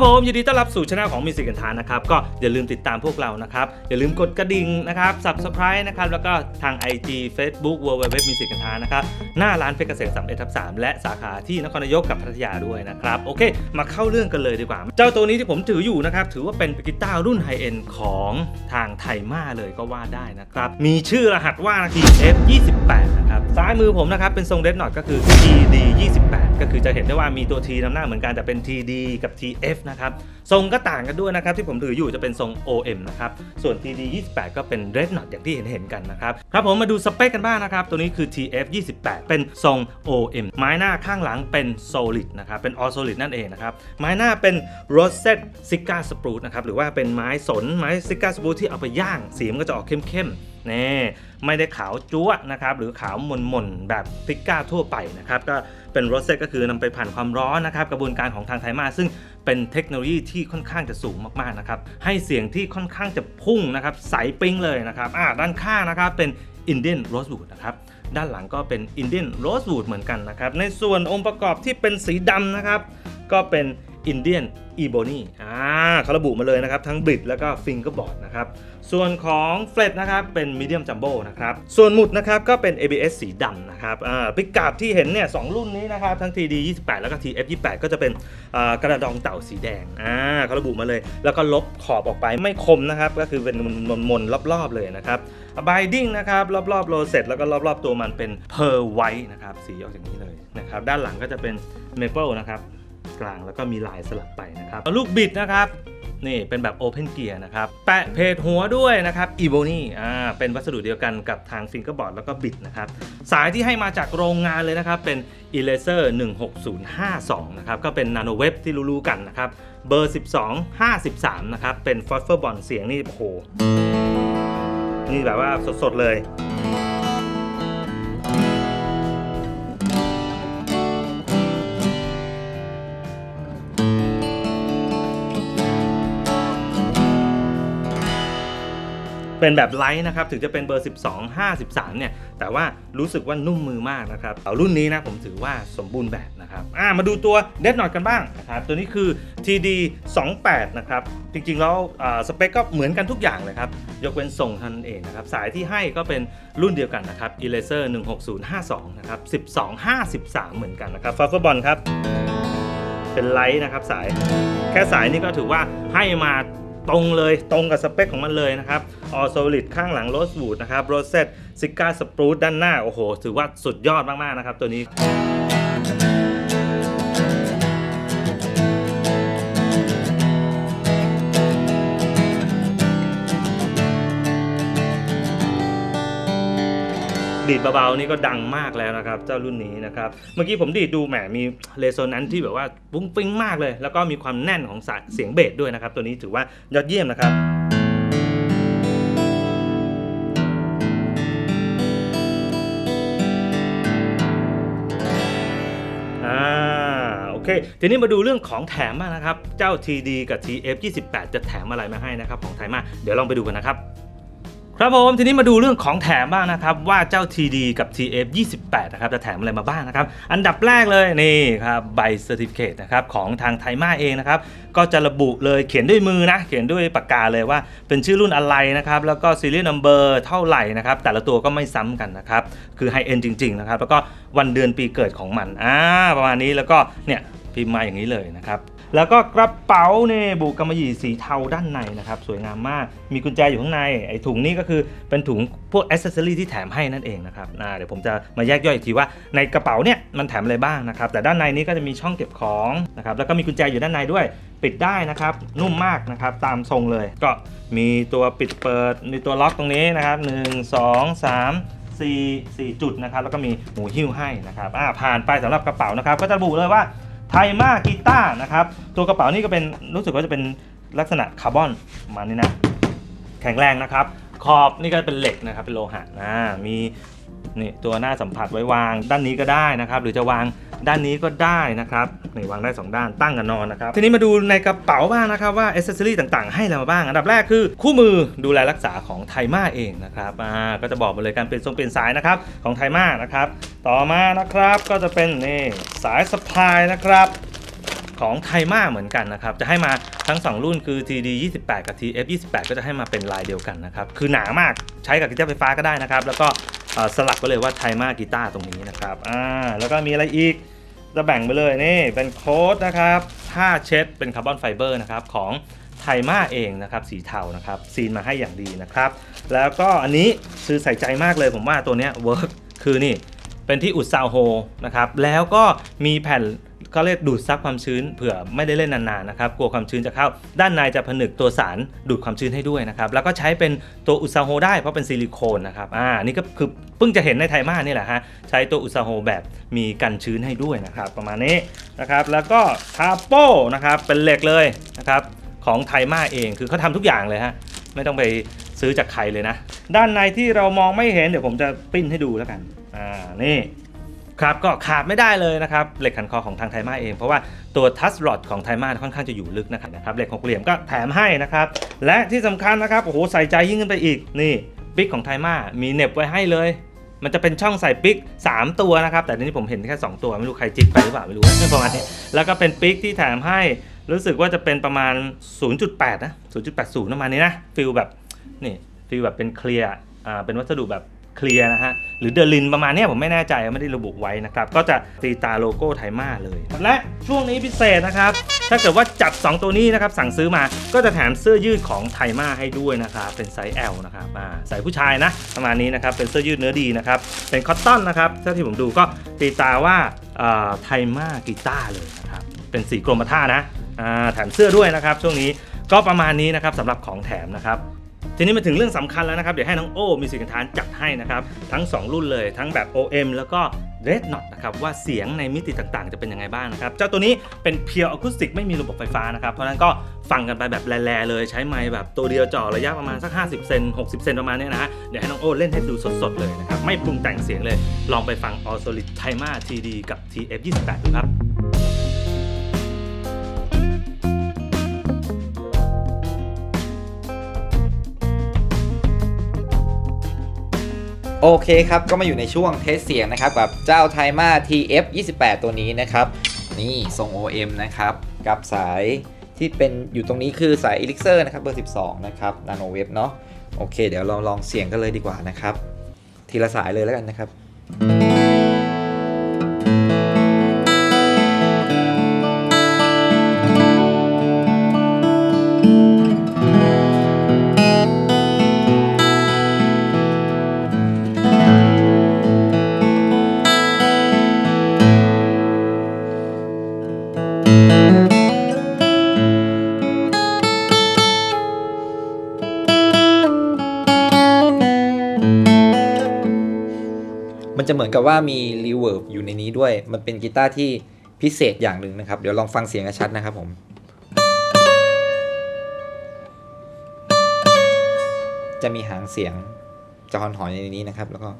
ผมยินดีต้อนรับสู่ช่องของมิวสิกกันทานนะครับก็อย่าลืมติดตามพวกเรานะครับอย่าลืมกดกระดิ่งนะครับ Subscribe นะครับแล้วก็ทาง IG Facebook www.music กันทานนะครับหน้าร้านเพชรเกษม 31/3 และสาขาที่นครนายกกับพัทยาด้วยนะครับโอเคมาเข้าเรื่องกันเลยดีกว่าเจ้าตัวนี้ที่ผมถืออยู่นะครับถือว่าเป็นกีตาร์รุ่นไฮเอ็นด์ของทางไทมาเลยก็ว่าได้นะครับมีชื่อรหัสว่า TF28 นะครับซ้ายมือผมนะครับเป็นทรงเดดน็อตก็คือ TD28 ก็คือจะเห็นได้ว่ามีตัว T นำหน้าเหมือนกันแต่เป็น TD กับ TF นะครับทรงก็ต่างกันด้วยนะครับที่ผมถืออยู่จะเป็นทรง OM นะครับส่วน TD28 ก็เป็น Red Knot อย่างที่เห็นกันนะครับครับผมมาดูสเปคกันบ้างนะครับตัวนี้คือ TF28 เป็นทรง OM ไม้หน้าข้างหลังเป็น Solid นะครับเป็น All Solid นั่นเองนะครับไม้หน้าเป็น Roset Sika Spruce นะครับหรือว่าเป็นไม้สนไม้ Sika Spruce ที่เอาไปย่างสีมันก็จะออกเข้มๆนี่ไม่ได้ขาวจั๊วนะครับหรือขาวมนๆแบบซิก้าทั่วไปนะครับก็เป็นโรสเซตก็คือนำไปผ่านความร้อนนะครับกระบวนการของทางไทมาซึ่งเป็นเทคโนโลยีที่ค่อนข้างจะสูงมากๆนะครับให้เสียงที่ค่อนข้างจะพุ่งนะครับใสปิ๊งเลยนะครับด้านข้างนะครับเป็น Indian Rosewood นะครับด้านหลังก็เป็น Indian Rosewood เหมือนกันนะครับในส่วนองค์ประกอบที่เป็นสีดำนะครับก็เป็น Indian Ebony เขาระบุมาเลยนะครับทั้งบริดแล้วก็ฟิงเกอร์บอร์ดนะครับส่วนของเฟลตนะครับเป็น Medium Jumbo นะครับส่วนหมุดนะครับก็เป็น ABS สีดำนะครับปิกกาบที่เห็นเนี่ย2รุ่นนี้นะครับทั้ง TD28 แล้วก็ TF28 ก็จะเป็นกระดองเต่าสีแดงเขาระบุมาเลยแล้วก็ลบขอบออกไปไม่คมนะครับก็คือเป็นมนๆรอบๆเลยนะครับBinding นะครับรอบๆโรเซตแล้วก็รอบๆตัวมันเป็น Pearl White นะครับสีออกอย่างนี้เลยนะครับด้านหลังก็จะเป็น Maple นะครับกลางแล้วก็มีลายสลับไปนะครับลูกบิดนะครับนี่เป็นแบบ Open Gear นะครับแปะเพจหัวด้วยนะครับ Ebony เป็นวัสดุเดียวกันกับทาง Fingerboard แล้วก็บิดนะครับสายที่ให้มาจากโรงงานเลยนะครับเป็น Eraser 16052นะครับก็เป็น Nano Web ที่รู้ๆกันนะครับเบอร์1253นะครับเป็น Phosphor Bond เสียงนี่โอ้โหนี่แบบว่าสดๆเลยเป็นแบบไลท์นะครับถึงจะเป็นเบอร์1253เนี่ยแต่ว่ารู้สึกว่านุ่มมือมากนะครับรุ่นนี้นะผมถือว่าสมบูรณ์แบบนะครับมาดูตัว Dead Knot กันบ้างนะครับตัวนี้คือ TD28 นะครับจริงๆแล้วสเปคก็เหมือนกันทุกอย่างเลยครับยกเว้นทรงเท่านั้นเองนะครับสายที่ให้ก็เป็นรุ่นเดียวกันนะครับ Eraser 16052นะครับ1253เหมือนกันนะครับ Phosphor Bond ครับเป็นไลท์นะครับสายแค่สายนี้ก็ถือว่าให้มาตรงเลยตรงกับสเปคของมันเลยนะครับ All Solid ข้างหลัง Rosewood นะครับ Roset Sika Spruce ด้านหน้าโอ้โหถือว่าสุดยอดมากๆนะครับตัวนี้ดีดเบาๆนี่ก็ดังมากแล้วนะครับเจ้ารุ่นนี้นะครับเมื่อกี้ผมดีดดูแหมมีเรโซแนนซ์ที่แบบว่าปุ้งปิ้งมากเลยแล้วก็มีความแน่นของเสียงเบสด้วยนะครับตัวนี้ถือว่ายอดเยี่ยมนะครับโอเคทีนี้มาดูเรื่องของแถมบ้างนะครับเจ้า TD กับ TF28 จะแถมอะไรมาให้นะครับของไทมาเดี๋ยวลองไปดูกันนะครับครับผมทีนี้มาดูเรื่องของแถมบ้างนะครับว่าเจ้า TD กับ TF28 นะครับจะแถมอะไรมาบ้างนะครับอันดับแรกเลยนี่ครับใบเซอร์ติฟิเคตนะครับของทางไทมาเองนะครับก็จะระบุเลยเขียนด้วยมือนะเขียนด้วยปากกาเลยว่าเป็นชื่อรุ่นอะไรนะครับแล้วก็ Serial Number เท่าไหร่นะครับแต่ละตัวก็ไม่ซ้ำกันนะครับคือไฮเอ็นจริงๆนะครับแล้วก็วันเดือนปีเกิดของมันประมาณนี้แล้วก็เนี่ยพิมพ์มาอย่างนี้เลยนะครับแล้วก็กระเป๋าเนี่ยบุกำมะหยี่สีเทาด้านในนะครับสวยงามมากมีกุญแจอยู่ข้างในไอ้ถุงนี้ก็คือเป็นถุงพวกแอคเซสซอรี่ที่แถมให้นั่นเองนะครับเดี๋ยวผมจะมาแยกย่อยอีกทีว่าในกระเป๋าเนี่ยมันแถมอะไรบ้างนะครับแต่ด้านในนี้ก็จะมีช่องเก็บของนะครับแล้วก็มีกุญแจอยู่ด้านในด้วยปิดได้นะครับนุ่มมากนะครับตามทรงเลยก็มีตัวปิดเปิดมีตัวล็อกตรงนี้นะครับ1 2 3 4จุดนะครับแล้วก็มีหูหิ้วให้นะครับผ่านไปสำหรับกระเป๋านะครับก็จะระบุเลยว่าไทมากีตาร์นะครับตัวกระเป๋านี่ก็เป็นรู้สึกว่าจะเป็นลักษณะคาร์บอนประมาณนี้นะแข็งแรงนะครับขอบนี่ก็เป็นเหล็กนะครับเป็นโลหะมีนี่ตัวหน้าสัมผัสไว้วางด้านนี้ก็ได้นะครับหรือจะวางด้านนี้ก็ได้นะครับนี่วางได้2ด้านตั้งกับนอนนะครับทีนี้มาดูในกระเป๋าบ้างนะครับว่าแอคเซสซอรี่ต่างๆให้อะไรมาบ้างอันดับแรกคือคู่มือดูแลรักษาของไทมาเองนะครับก็จะบอกมาเลยการเปลี่ยนสายนะครับของไทมานะครับต่อมานะครับก็จะเป็นนี่สายสะพายนะครับของไทมาเหมือนกันนะครับจะให้มาทั้ง2รุ่นคือ TD 28กับ TF 28ก็จะให้มาเป็นลายเดียวกันนะครับคือหนามากใช้กับกีตาร์ไฟฟ้าก็ได้นะครับแล้วก็สลักไปเลยว่าไทมากีตาร์ตรงนี้นะครับแล้วก็มีอะไรอีกจะแบ่งไปเลยนี่เป็นโค้ดนะครับผ้าเช็ดเป็นคาร์บอนไฟเบอร์นะครับของไทมาเองนะครับสีเทานะครับซีนมาให้อย่างดีนะครับแล้วก็อันนี้ซื้อใส่ใจมากเลยผมว่าตัวนี้เวิร์กคือนี่เป็นที่อุดซาวโฮนะครับแล้วก็มีแผ่นก็เรียกดูดซับความชื้นเผื่อไม่ได้เล่นนานๆนะครับกลัวความชื้นจะเข้าด้านในจะผนึกตัวสารดูดความชื้นให้ด้วยนะครับแล้วก็ใช้เป็นตัวอุดซาวโฮได้เพราะเป็นซิลิโคนนะครับนี่ก็คือเพิ่งจะเห็นในไทมานี่แหละฮะใช้ตัวอุดซาวโฮแบบมีกันชื้นให้ด้วยนะครับประมาณนี้นะครับแล้วก็คาโป้นะครับเป็นเหล็กเลยนะครับของไทมาเองคือเขาทำทุกอย่างเลยฮะไม่ต้องไปซื้อจากใครเลยนะด้านในที่เรามองไม่เห็นเดี๋ยวผมจะปิ้นให้ดูแล้วกันนี่ครับก็ขาดไม่ได้เลยนะครับเหล็กขันคอของทางไทมาเองเพราะว่าตัวทัชรอดของไทมาค่อนข้างจะอยู่ลึกนะครับเหล็ก6เหลี่ยมก็แถมให้นะครับและที่สำคัญนะครับโอ้โหใส่ใจยิ่งขึ้นไปอีกนี่ปิ๊กของไทมามีเน็บไว้ให้เลยมันจะเป็นช่องใส่ปิ๊ก3ตัวนะครับแต่ทีนี้ผมเห็นแค่2ตัวไม่รู้ใครจิกไปหรือเปล่าไม่รู้ประมาณนี้แล้วก็เป็นปิ๊กที่แถมให้รู้สึกว่าจะเป็นประมาณ 0.8 นะ 0.80 ประมาณนี้นะฟีลแบบนี่ฟีลแบบเป็นเคลียร์เป็นวัสดุแบบเคลียร์นะฮะหรือเดลินประมาณนี้ผมไม่แน่ใจไม่ได้ระบุไว้นะครับก็จะตีตาโลโก้ไทมาเลยและช่วงนี้พิเศษนะครับถ้าเกิดว่าจัด2ตัวนี้นะครับสั่งซื้อมาก็จะแถมเสื้อยืดของไทมาให้ด้วยนะครับเป็นไซส์ L นะครับใส่ผู้ชายนะประมาณนี้นะครับเป็นเสื้อยืดเนื้อดีนะครับเป็นคอตตอนนะครับถ้าที่ผมดูก็ตีตาว่าไทมากีตาร์เลยนะครับเป็นสีกรมท่านะแถมเสื้อด้วยนะครับช่วงนี้ก็ประมาณนี้นะครับสำหรับของแถมนะครับทีนี้มาถึงเรื่องสำคัญแล้วนะครับเดี๋ยวให้น้องโอ้มีสิทธิ์ทานจัดให้นะครับทั้ง2รุ่นเลยทั้งแบบ OM แล้วก็ Red Knot นะครับว่าเสียงในมิติต่างๆจะเป็นยังไงบ้างนะครับเจ้าตัวนี้เป็นเพียวอะคูสติกไม่มีระบบไฟฟ้านะครับเพราะฉะนั้นก็ฟังกันไปแบบแลๆเลยใช้ไมค์แบบตัวเดียวจ่อระยะประมาณสัก50เซน60เซนประมาณนี้นะฮะเดี๋ยวให้น้องโอ้เล่นให้ดูสดๆเลยนะครับไม่ปรุงแต่งเสียงเลยลองไปฟัง All Solid Taima TD กับ TF 28ดูครับโอเคครับก็มาอยู่ในช่วงเทสเสียงนะครับกับเจ้า Taima TF 28ตัวนี้นะครับนี่ทรง OM นะครับกับสายที่เป็นอยู่ตรงนี้คือสาย Elixir นะครับเบอร์12นะครับ Nano Wave เนาะโอเคเดี๋ยวลองเสียงกันเลยดีกว่านะครับทีละสายเลยแล้วกันนะครับมันจะเหมือนกับว่ามีรีเวิร์บอยู่ในนี้ด้วยมันเป็นกีตาร์ที่พิเศษอย่างหนึ่งนะครับเดี๋ยวลองฟังเสียงชัดนะครับผมจะมีหางเสียงจะหอนๆในนี้นะครับแล้วก็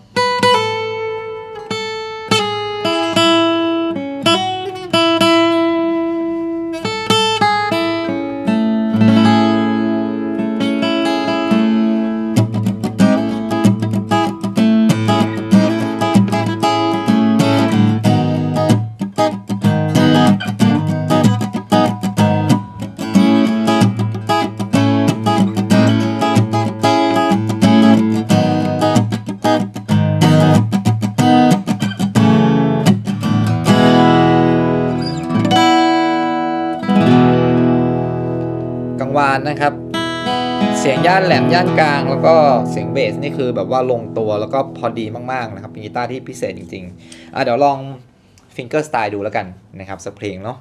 วานนะครับเสียงย่านแหลมย่านกลางแล้วก็เสียงเบสนี่คือแบบว่าลงตัวแล้วก็พอดีมากๆนะครับเป็นกีตาร์ที่พิเศษจริงๆเดี๋ยวลองฟิงเกอร์สไตล์ดูแล้วกันนะครับสักเพลงเนาะ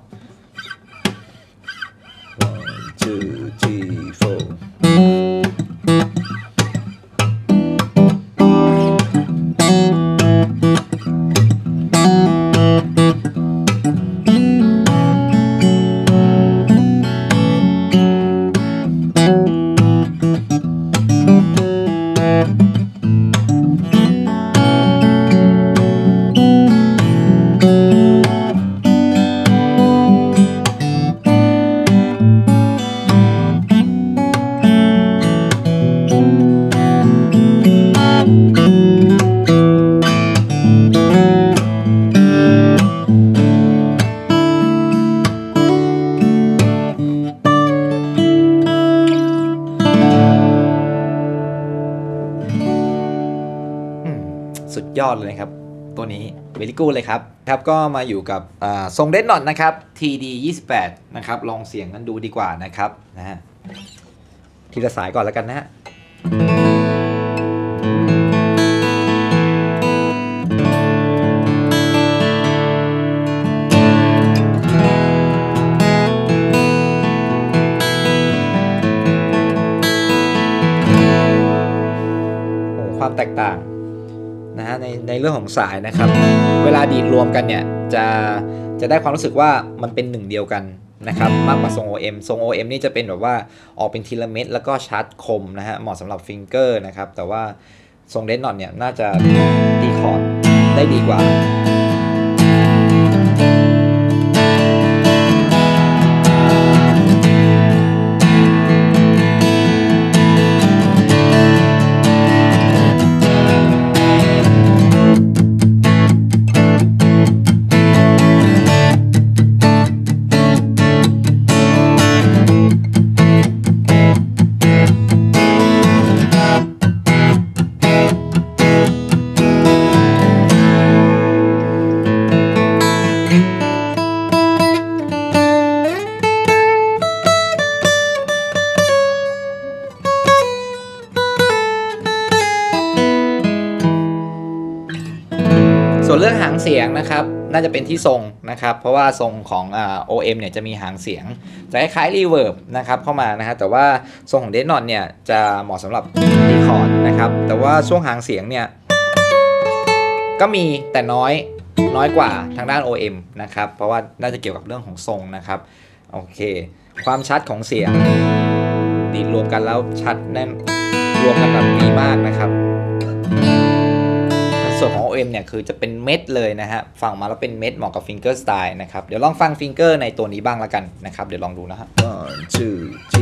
1 2 3 4 สุดยอดเลยครับตัวนี้เวลิกูเลยครับก็มาอยู่กับทรงเดดน็อตนะครับ TD 28นะครับลองเสียงกันดูดีกว่านะครับนะฮะทีละสายก่อนแล้วกันนะฮะความแตกต่างนะฮะในเรื่องของสายนะครับเวลาดีดรวมกันเนี่ยจะได้ความรู้สึกว่ามันเป็นหนึ่งเดียวกันนะครับมากกว่าทรง OM ทรง OM นี่จะเป็นแบบว่าออกเป็นทีละเม็ดแล้วก็ชาร์จคมนะฮะเหมาะสำหรับฟิงเกอร์นะครับแต่ว่าทรงเดดน็อตเนี่ยน่าจะตีคอร์ดได้ดีกว่าส่วนเรื่องหางเสียงนะครับน่าจะเป็นที่ทรงนะครับเพราะว่าทรงของOM เนี่ยจะมีหางเสียงจะคล้ายๆรีเวิร์บนะครับเข้ามานะฮะแต่ว่าทรงของเดดน็อตเนี่ยจะเหมาะสำหรับตีคอร์ดนะครับแต่ว่าช่วงหางเสียงเนี่ยก็มีแต่น้อยกว่าทางด้าน OM นะครับเพราะว่าน่าจะเกี่ยวกับเรื่องของทรงนะครับโอเคความชัดของเสียงดีดรวมกันแล้วชัดแน่นรวมกันแบบดีมากนะครับส่วนของ OM เนี่ยคือจะเป็นเม็ดเลยนะฮะฟังมาแล้วเป็นเม็ดเหมาะกับฟิงเกอร์สไตล์นะครับเดี๋ยวลองฟังฟิงเกอร์ในตัวนี้บ้างละกันนะครับเดี๋ยวลองดูนะฮะ 1 2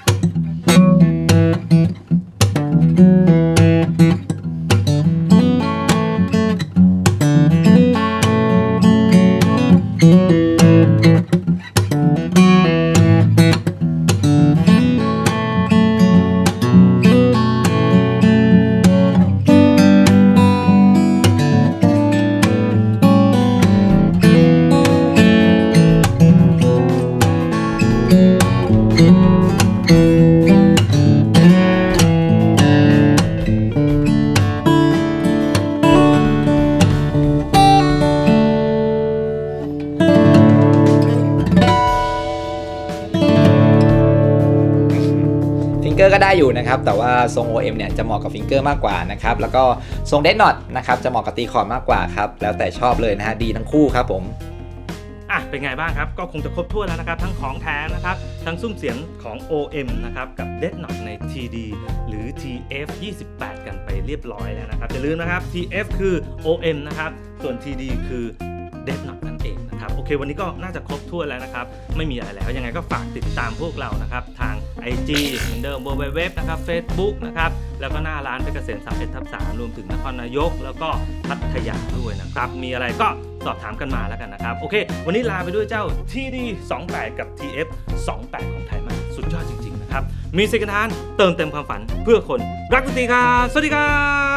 ฟิงเกอร์ก็ได้อยู่นะครับแต่ว่าทรง OM เนี่ยจะเหมาะกับฟิงเกอร์มากกว่านะครับแล้วก็ทรงเดดน็อตนะครับจะเหมาะกับตีคอร์ดมากกว่าครับแล้วแต่ชอบเลยนะฮะดีทั้งคู่ครับผมเป็นไงบ้างครับก็คงจะครบถ้วนแล้วนะครับทั้งของแท้นะครับทั้งซุ้มเสียงของ OM นะครับกับ Dead Knot ใน TD หรือ TF 28กันไปเรียบร้อยแล้วนะครับอย่าลืมนะครับ TF คือ OM นะครับส่วน TD คือ Dead Knot นั่นเองนะครับโอเควันนี้ก็น่าจะครบถ้วนแล้วนะครับไม่มีอะไรแล้วยังไงก็ฝากติดตามพวกเรานะครับทาง IG เหมือนเดิม www นะครับ Facebook นะครับแล้วก็หน้าร้านเพชรเกษม 31/3 รวมถึงนครนายกแล้วก็พัทยาด้วยนะครับมีอะไรก็สอบถามกันมาแล้วกันนะครับโอเควันนี้ลาไปด้วยเจ้า TD 28กับ TF 28ของไทยมากสุดยอดจริงๆนะครับมีสิทธิ์การเติมเต็มความฝันเพื่อคนรักดนตรีครับสวัสดีครับ